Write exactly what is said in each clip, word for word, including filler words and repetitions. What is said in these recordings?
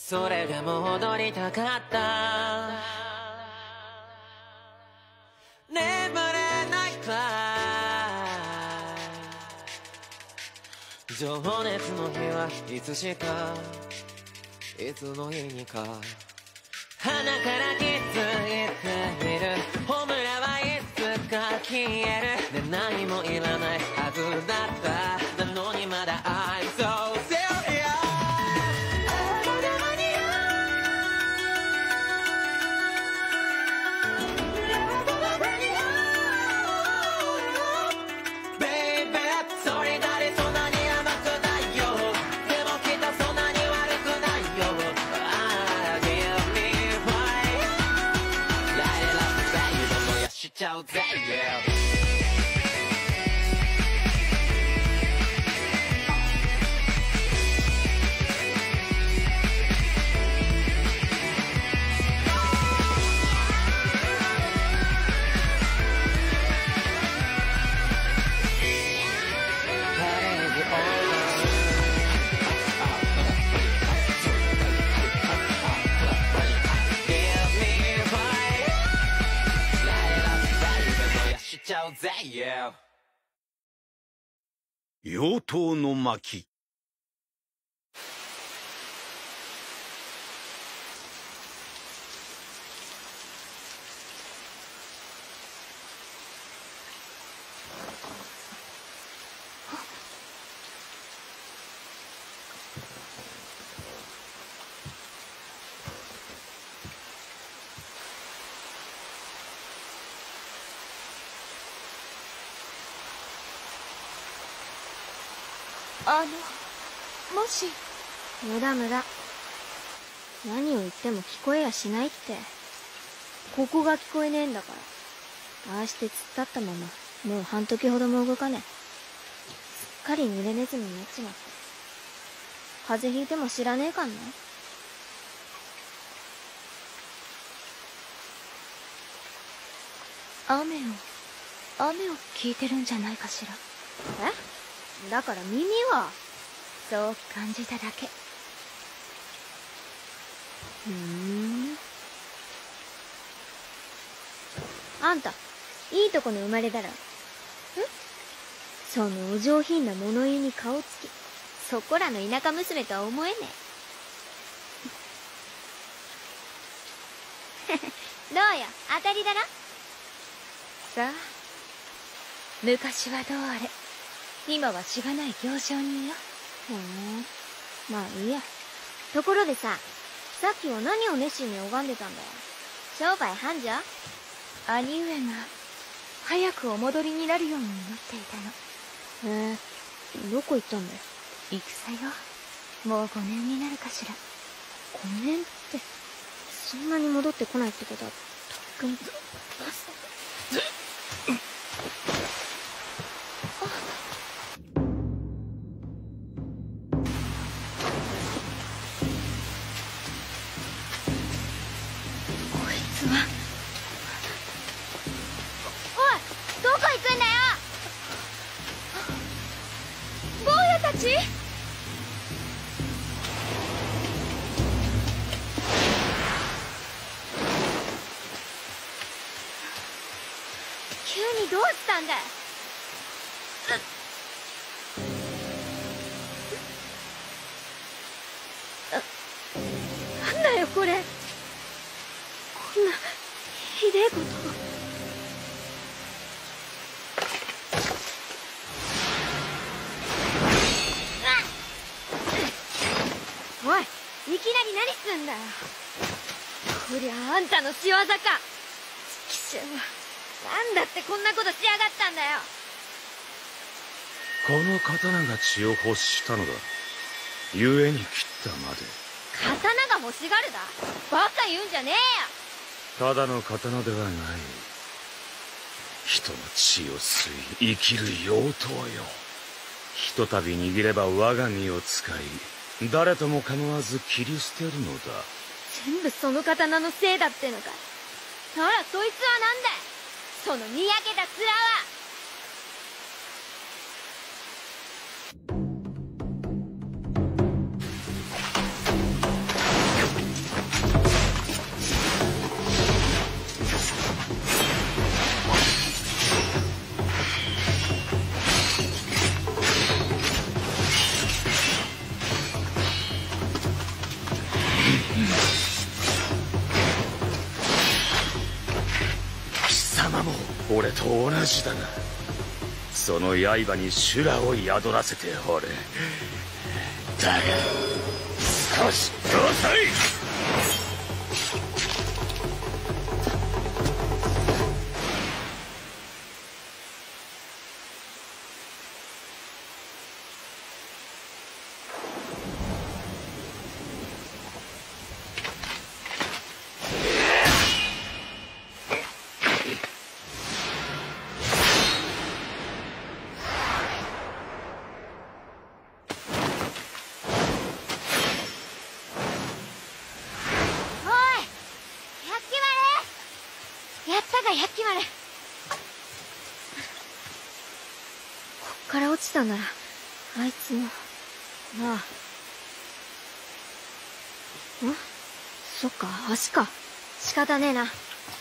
それでも踊りたかった。眠れないくらい情熱の日はいつしかいつの日にか鼻から気づいてみるホムラはいつか消える、で何もいらないはずだったなのにまだ I'm so serious。 Baby それなりそんなに甘くないよ、でもきっとそんなに悪くないよ。Ah, give me fire Light it up baby 燃やしちゃうぜ yeah。 妖刀の巻。 あの、もし。無駄無駄。何を言っても聞こえやしないって。ここが聞こえねえんだから。ああして突っ立ったまま、もう半時ほども動かねえ。すっかり濡れネズミになっちまって。風邪ひいても知らねえかんな。雨を、雨を聞いてるんじゃないかしら。え？だから耳はそう感じただけ。ふーん。あんたいいとこの生まれだろ。ん？そのお上品な物言いに顔つき、そこらの田舎娘とは思えねえ。どうよ、当たりだろ。さあ、昔はどうあれ今はしがない行商人よ。ふん、まあいいや。ところでさ、さっきは何を熱心に拝んでたんだよ。商売繁盛？兄上が早くお戻りになるように祈っていたの。へえ、どこ行ったんだよ。戦よ。もうごねんになるかしら。ごねんって、そんなに戻ってこないってことは、とっくに。急にどうしたんだよ。なんだよこれ。こんなひでえこと。おい、いきなり何すんだよ。こりゃあんたの仕業か。チキショー、なんだってこんなことしやがったんだよ。 この刀が血を欲したのだ。故に切ったまで。 刀が欲しがるだ。バカ言うんじゃねえよ。 ただの刀ではない。人の血を吸い生きる妖刀よ。ひとたび握れば我が身を使い、誰とも構わず切り捨てるのだ。 全部その刀のせいだってのか。ならそいつはなんだい、そのにやけた面は。 俺と同じだな。その刃に修羅を宿らせておれ。だが少し遅い。 ならあいつもまあんそっか足か仕方ねえな。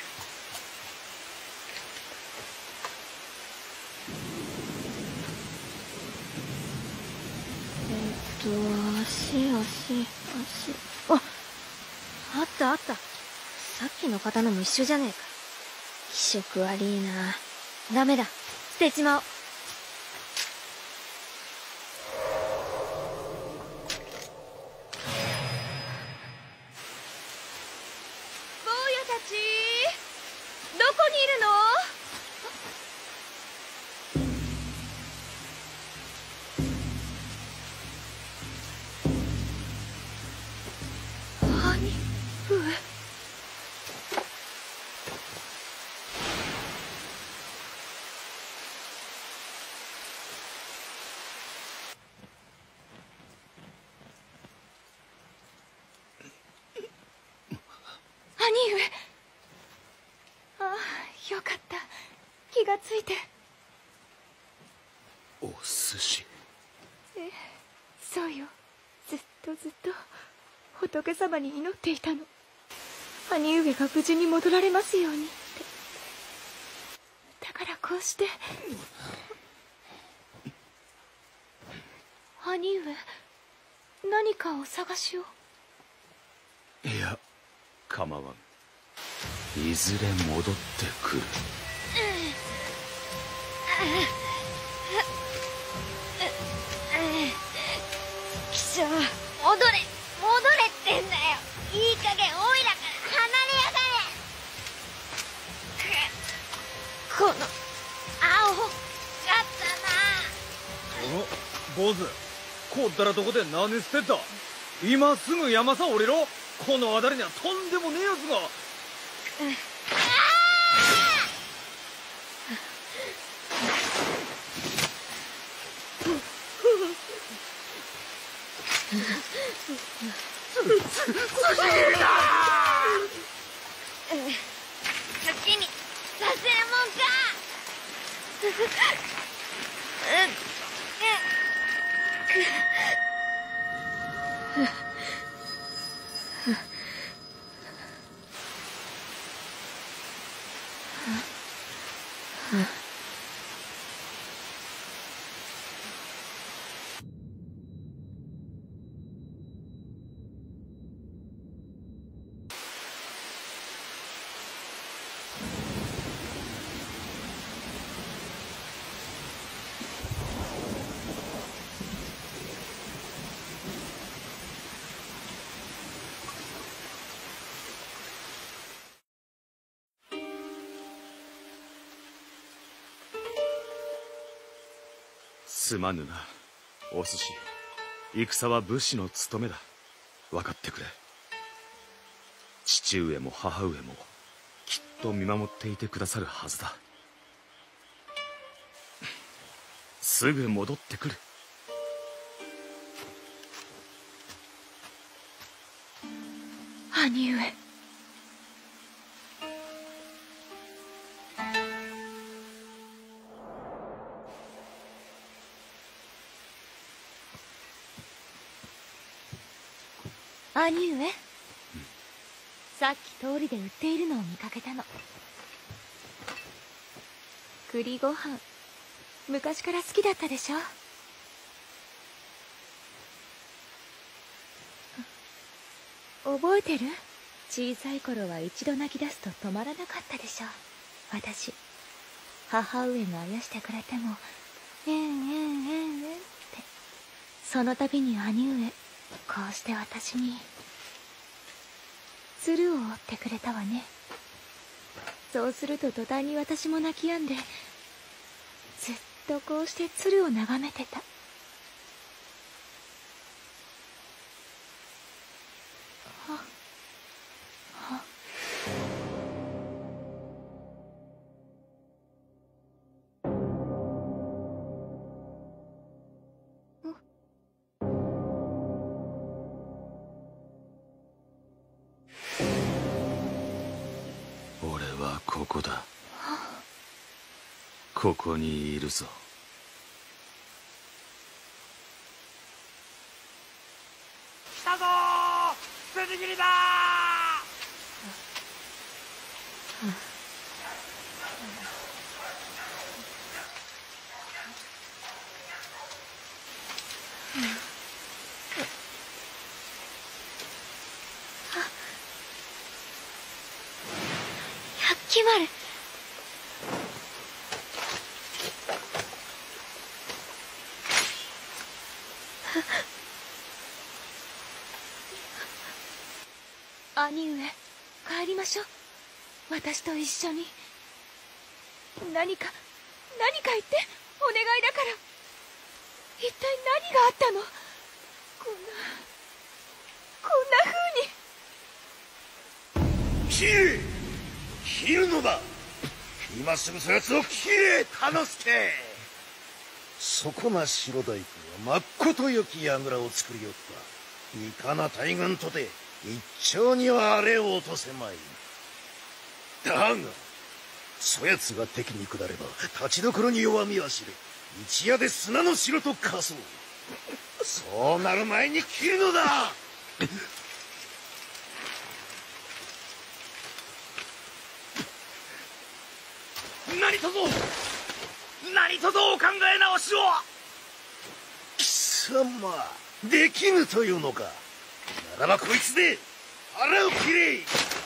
えっと足足足ああったあった。さっきの刀も一緒じゃねえか。気色悪いな。ダメだ捨てちまおう。 兄上。ああ、よかった。気がついて。 お寿司。 ええ、そうよ。ずっとずっと仏様に祈っていたの。兄上が無事に戻られますようにって。だからこうして。兄上、何かお探しを。 いや構わん。いずれ戻ってくる。 貴様戻れ戻れってんだよ。いい加減オイラから離れやがれ。この青かったな。 お坊主、こったらどこで何してた。今すぐ山さ降りろ。この辺りにはとんでもねえやつが。 好きにさせるもんか。 すまぬなお寿司。戦は武士の務めだ。分かってくれ。父上も母上もきっと見守っていてくださるはずだ。すぐ戻ってくる。 兄上。兄上、うん、さっき通りで売っているのを見かけたの。栗ご飯、昔から好きだったでしょ。覚えてる？小さい頃は一度泣き出すと止まらなかったでしょ。私母上があやしてくれてもえんえんえんえんって、その度に兄上こうして私に鶴を折ってくれたわね。そうすると途端に私も泣き止んで、ずっとこうして鶴を眺めてた。はは俺はここだ。ここにいるぞ。 来たぞー、筋切りだ百鬼丸。兄上、帰りましょう。私と一緒に。何か何か言ってお願いだから。一体何があったの。こんなこんな風に。 切れ、切るのだ。今すぐそやつを切れ、楽助。 そこな白大工はまっことよき櫓を作りよった。いかな大軍とて一丁にはあれを落とせまい。だがそやつが敵に下れば立ちどころに弱みは知れ。一夜で砂の城と化そう。そうなる前に切るのだ。 何とぞ何とぞお考え直しを。 貴様できぬというのか。ならばこいつで腹を切れ。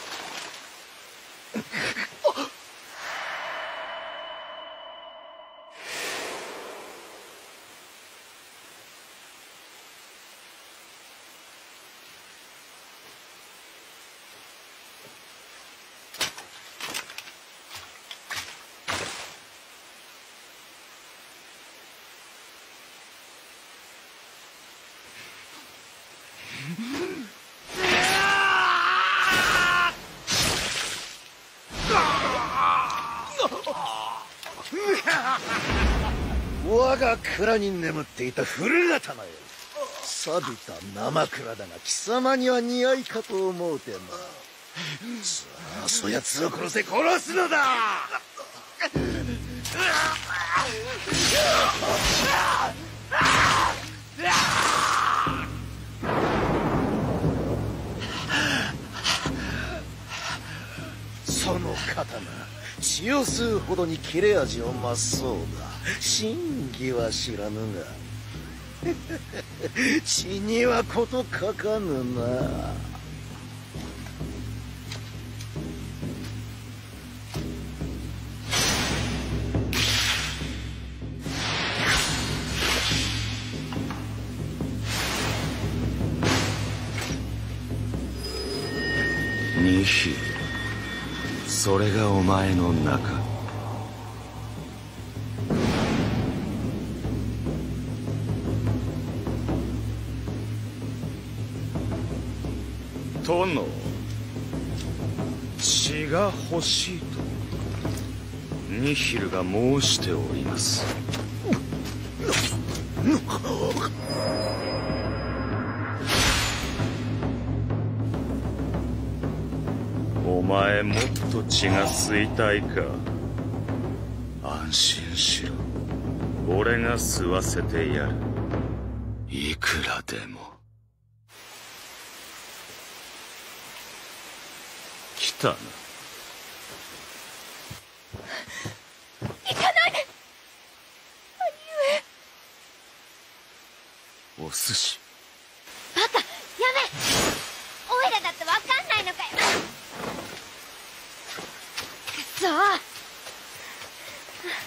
我が蔵に眠っていた古刀よ。錆びた生蔵だが貴様には似合いかと思うてな。さあそやつを殺せ、殺すのだ。その刀血を吸うほどに切れ味を増すそうだ。真偽は知らぬが血には事欠かぬな。 ニヒル、それがお前の中。殿、血が欲しいとニヒルが申しております。お前もっと血が吸いたいか。安心しろ、俺が吸わせてやる。いくらでも。来たな。 行かないでお寿司。 バカ、やめ。オイラだってわかんないのかよ。くそ。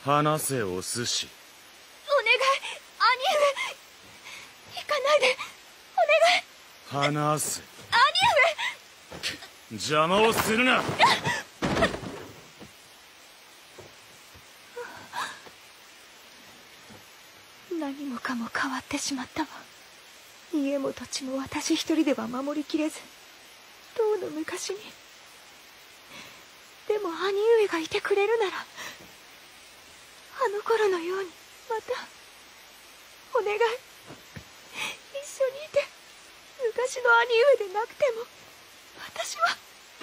話せお寿司。 お願い、兄上。行かないで。お願い。 話せ。 兄邪魔をするな。 上。何もかも変わってしまったわ。家も土地も私一人では守りきれず、とうの昔に。でも兄上がいてくれるなら、あの頃のようにまたお願い、一緒にいて。昔の兄上でなくても私は。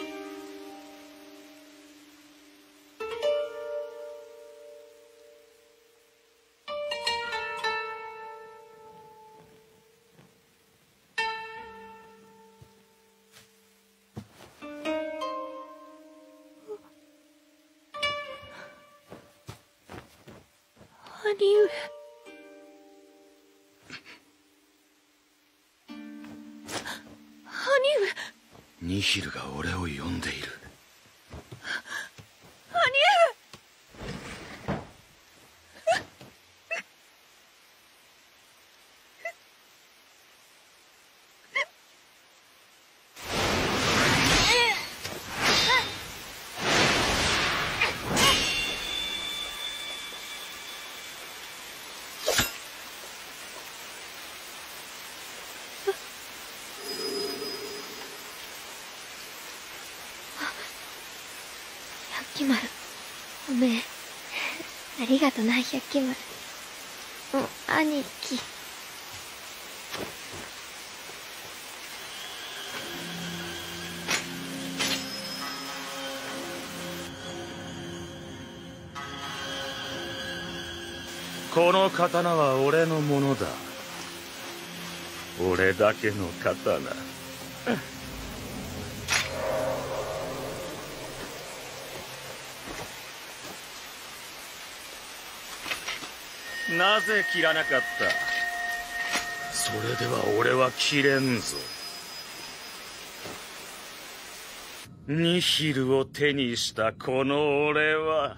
兄上。兄上。 ニヒルが俺を呼んでいる。 兄百鬼丸、おめえありがとな。百鬼丸、うん、兄貴。 この刀は俺のものだ。俺だけの刀。なぜ切らなかった？それでは俺は切れんぞ。ニヒルを手にしたこの俺は。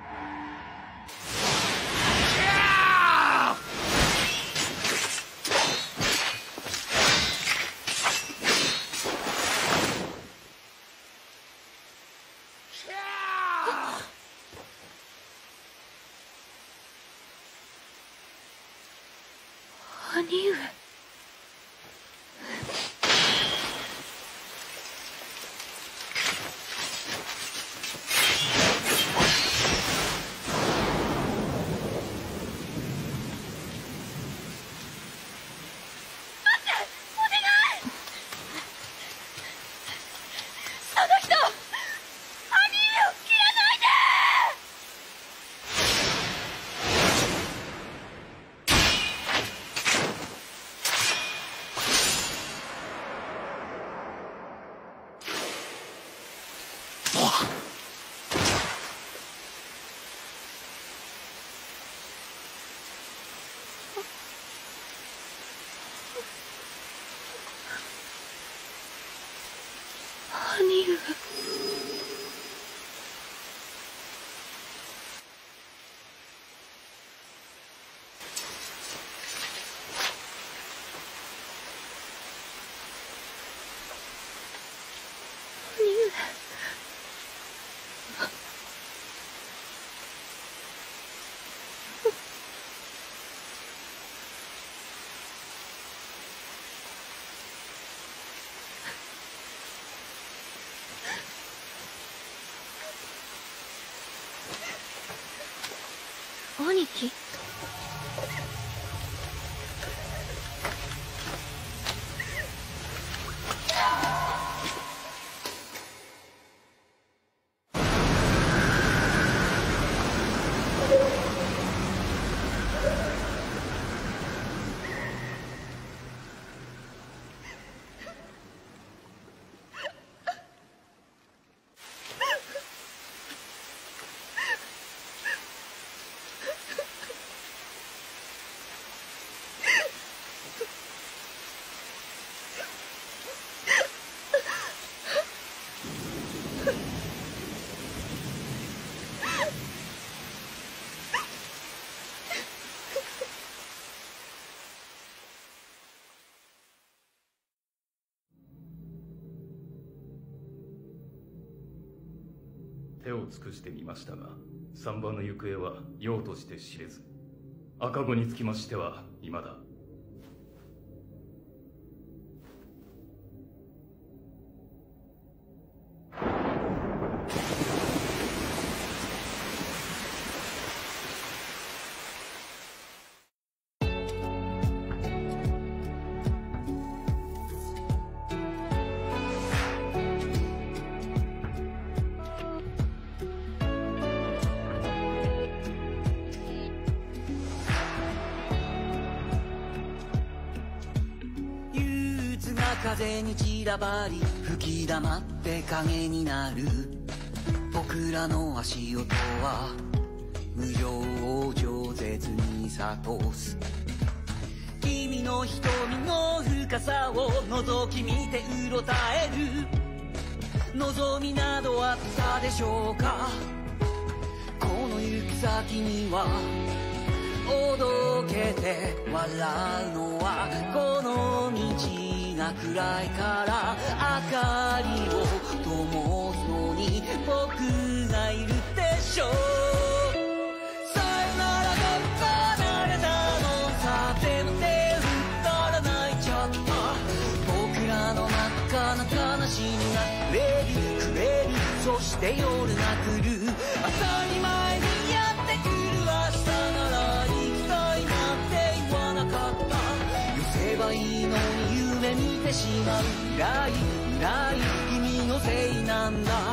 兄上。兄上。兄貴。 手を尽くしてみましたが、三番の行方は用として知れず、赤子につきましては未だ。 風に散らばり吹き溜って影になる僕らの足音は無情を饒舌に諭す君の瞳の深さを覗き見てうろたえる望みなどあったでしょうかこの行く先にはおどけて笑うのはこの道が暗いから明かりを灯すのに僕がいるでしょうさよならが離れたのさでも手を振ったら泣いちゃった僕らの真っ赤な悲しみが触れる触れるそして夜が来る当たり前にやってくる明日なら行きたいなんて言わなかった寄せばいいのに夢見てしまう暗い暗い君のせいなんだ